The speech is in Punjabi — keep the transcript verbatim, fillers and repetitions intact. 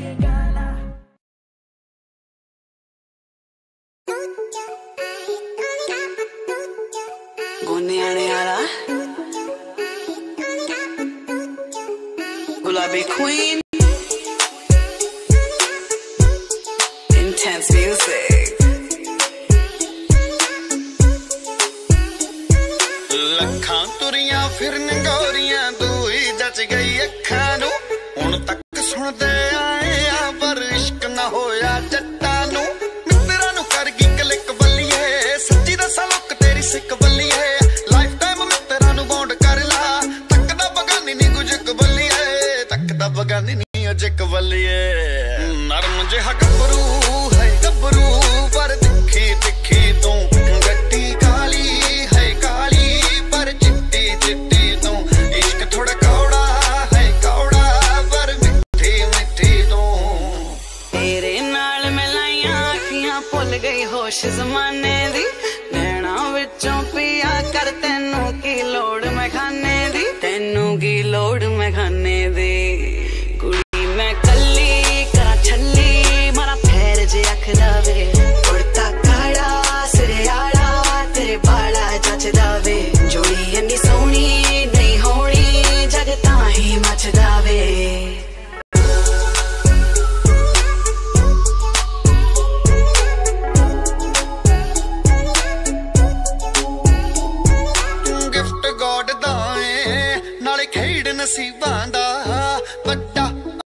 गोनियाने आला गुलाबी queen intense music ਲੱਖਾਂ ਤੁਰੀਆਂ ਫਿਰਨ ਗੋਰੀਆਂ ਤੂੰ ਹੀ ਜੱਜ ਗਈ ਅੱਖਾਂ ਨੂੰ ਹੁਣ ਤੱਕ ਸੁਣਦੇ ਆਏ ਆ ਪਰ ਇਸ਼ਕ ਨਾ ਹੋਇਆ ਜੱਟਾਂ ਨੂੰ ਮਿੱਤਰਾਂ ਨੂੰ ਕਰ ਗਈ ਕਲਿੱਕ ਬੱਲੀਏ ਸੱਚੀ ਦੱਸਾਂ ਲੋਕ ਤੇਰੀ ਸਿੱਕ ਬੱਲੀਏ ਲਾਈਫ ਟਾਈਮ ਮਿੱਤਰਾਂ ਨੂੰ ਬੌਂਡ ਕਰ ਲਾ ਤੱਕਦਾ ਬਗਾਨੀ ਨੀ ਗੁਜ ਕਬੱਲੀਏ ਤੱਕਦਾ ਬਗਾਨੀ ਨੀ ਅਜ ਕਬੱਲੀਏ ਨਰਮ ਜਿਹਾ ਗੱਭਰੂ ਹੈ ਗੱਭਰੂ ਪਰ ਤਿੱਖੀ ਤਿੱਖੀ ਤੂੰ ਗੱਟੀ ਕਾਲੀ ਹੈ ਕਾਲੀ ਪਰ ਚਿੱਟੀ ਚਿੱਟੀ ਤੂੰ ਇਸ਼ਕ ਥੋੜਾ ਕੌੜਾ ਹੈ ਕੌੜਾ ਪਰ ਮਿੱਠੀ ਮਿੱਠੀ ਤੂੰ ਤੇਰੇ ਨਾਲ ਮੈਂ ਲਾਈਆਂ ਅੱਖੀਆਂ ਭੁੱਲ ਗਈ ਹੋਸ਼ ਜ਼ਮਾਨੇ ਦੀ ਨੈਣਾ ਵਿੱਚੋਂ ਪਿਆ ਕਰ ਤੈਨੂੰ ਕੀ ਲੋੜ ਮੈਂ ਖਾਨੇ ਦੀ ਤੈਨੂੰ ਕੀ ਲੋੜ ਮੈਂ ਖਾਨੇ ਦੀ